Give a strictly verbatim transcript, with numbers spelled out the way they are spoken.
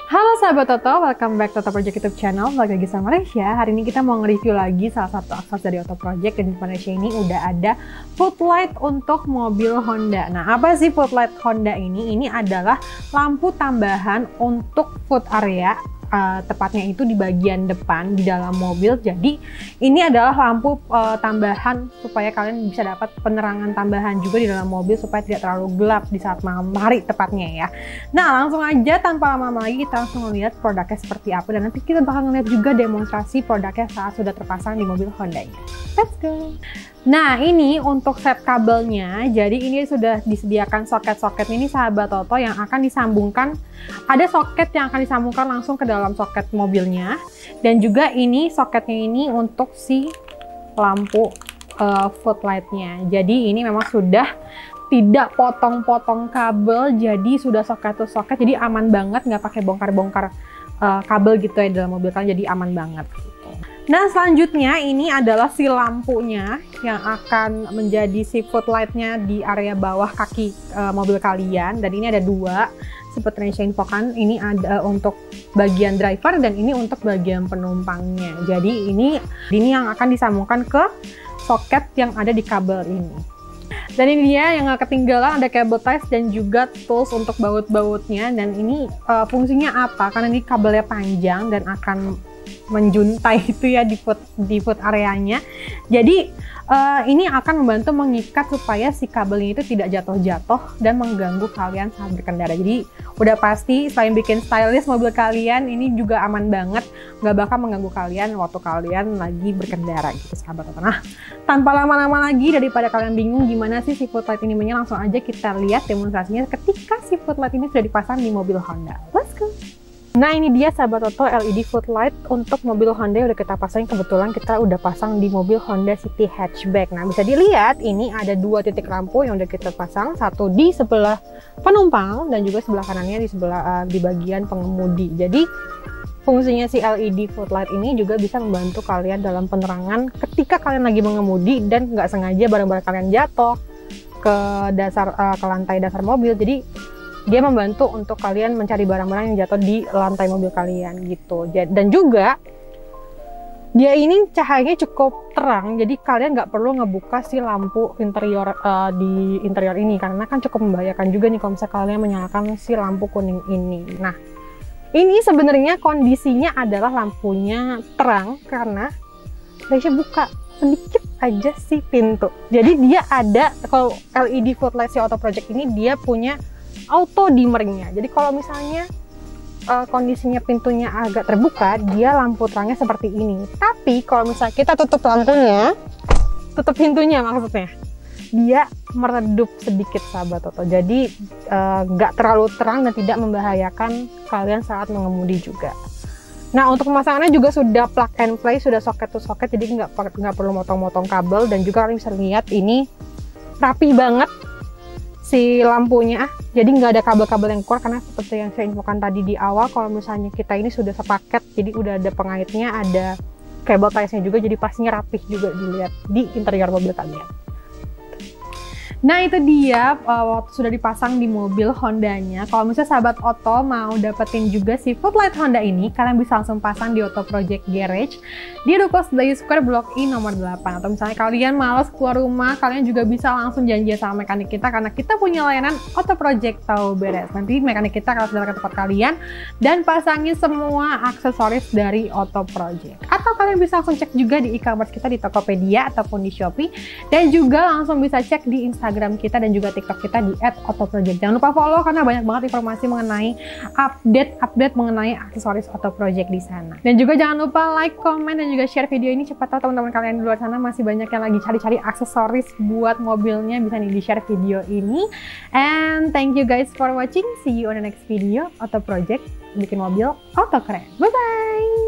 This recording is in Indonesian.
Halo sahabat Toto, welcome back to Toto Project YouTube channel. Balik lagi sama Malaysia. Hari ini kita mau nge-review lagi salah satu aksesoris dari Toto Project. Dan di Malaysia ini udah ada footlight untuk mobil Honda. Nah, apa sih footlight Honda ini? Ini adalah lampu tambahan untuk foot area. Uh, tepatnya itu di bagian depan di dalam mobil. Jadi ini adalah lampu uh, tambahan supaya kalian bisa dapat penerangan tambahan juga di dalam mobil supaya tidak terlalu gelap di saat malam hari tepatnya ya. Nah, langsung aja tanpa lama-lama lagi kita langsung melihat produknya seperti apa, dan nanti kita bakal ngeliat juga demonstrasi produknya saat sudah terpasang di mobil Honda-nya. Let's go. Nah, ini untuk set kabelnya. Jadi ini sudah disediakan soket-soket ini sahabat Toto yang akan disambungkan. Ada soket yang akan disambungkan langsung ke dalam soket mobilnya. Dan juga ini soketnya ini untuk si lampu uh, footlight-nya. Jadi ini memang sudah tidak potong-potong kabel. Jadi sudah soket to soket. Jadi aman banget, nggak pakai bongkar-bongkar uh, kabel gitu ya dalam mobil kan. Jadi aman banget. Nah, selanjutnya ini adalah si lampunya yang akan menjadi si footlight-nya di area bawah kaki uh, mobil kalian. Dan ini ada dua, seperti yang saya infokan. Ini ada untuk bagian driver dan ini untuk bagian penumpangnya. Jadi ini ini yang akan disambungkan ke soket yang ada di kabel ini. Dan ini dia yang nggak ketinggalan, ada cable ties dan juga tools untuk baut-bautnya. Dan ini uh, fungsinya apa? Karena ini kabelnya panjang dan akan menjuntai itu ya di foot di foot areanya. Jadi uh, ini akan membantu mengikat supaya si kabelnya itu tidak jatuh-jatuh dan mengganggu kalian saat berkendara. Jadi udah pasti selain bikin stylish mobil kalian, ini juga aman banget, nggak bakal mengganggu kalian waktu kalian lagi berkendara gitu sahabat. Nah, tanpa lama-lama lagi, daripada kalian bingung gimana sih si footlight ini menyala, langsung aja kita lihat demonstrasinya ketika si footlight ini sudah dipasang di mobil Honda. Let's go. Nah, ini dia sahabat Toto L E D footlight untuk mobil Honda yang udah kita pasang. Kebetulan kita udah pasang di mobil Honda City Hatchback. Nah, bisa dilihat ini ada dua titik lampu yang udah kita pasang, satu di sebelah penumpang dan juga sebelah kanannya di sebelah uh, di bagian pengemudi. Jadi fungsinya si L E D footlight ini juga bisa membantu kalian dalam penerangan ketika kalian lagi mengemudi dan nggak sengaja barang-barang kalian jatuh ke dasar uh, ke lantai dasar mobil. Jadi dia membantu untuk kalian mencari barang-barang yang jatuh di lantai mobil kalian gitu. Dan juga dia ini cahayanya cukup terang, jadi kalian nggak perlu ngebuka si lampu interior uh, di interior ini, karena kan cukup membahayakan juga nih kalau misalnya kalian menyalakan si lampu kuning ini. Nah, ini sebenarnya kondisinya adalah lampunya terang karena Malaysia buka sedikit aja si pintu. Jadi dia ada, kalau L E D footlight si Toto Project ini dia punya auto dimmeringnya. Jadi kalau misalnya uh, kondisinya pintunya agak terbuka, dia lampu terangnya seperti ini. Tapi kalau misalnya kita tutup lampunya, tutup pintunya maksudnya, dia meredup sedikit sahabat Toto. Jadi nggak uh, terlalu terang dan tidak membahayakan kalian saat mengemudi juga. Nah, untuk pemasangannya juga sudah plug and play, sudah soket to soket, jadi nggak nggak perlu motong-motong kabel. Dan juga kalian bisa lihat ini rapi banget si lampunya, jadi nggak ada kabel-kabel yang keluar, karena seperti yang saya infokan tadi di awal, kalau misalnya kita ini sudah sepaket, jadi udah ada pengaitnya, ada cable ties-nya juga, jadi pastinya rapih juga dilihat di interior mobil kalian. Nah, itu dia uh, waktu sudah dipasang di mobil Hondanya. Kalau misalnya sahabat Oto mau dapetin juga si footlight Honda ini, kalian bisa langsung pasang di Toto Project Garage di Ruko Sedayu Square Blok I nomor delapan. Atau misalnya kalian males keluar rumah, kalian juga bisa langsung janjian sama mekanik kita, karena kita punya layanan Toto Project tahu beres. Nanti mekanik kita akan datang ke tempat kalian dan pasangin semua aksesoris dari Toto Project. Atau kalian bisa langsung cek juga di e-commerce kita di Tokopedia ataupun di Shopee, dan juga langsung bisa cek di Instagram Instagram kita dan juga TikTok kita di et toto project. Jangan lupa follow karena banyak banget informasi mengenai update-update mengenai aksesoris Toto Project di sana. Dan juga jangan lupa like, comment, dan juga share video ini. Cepat tahu teman-teman kalian di luar sana masih banyak yang lagi cari-cari aksesoris buat mobilnya, bisa nih di-share video ini. And thank you guys for watching. See you on the next video. Toto Project bikin mobil auto keren. Bye bye.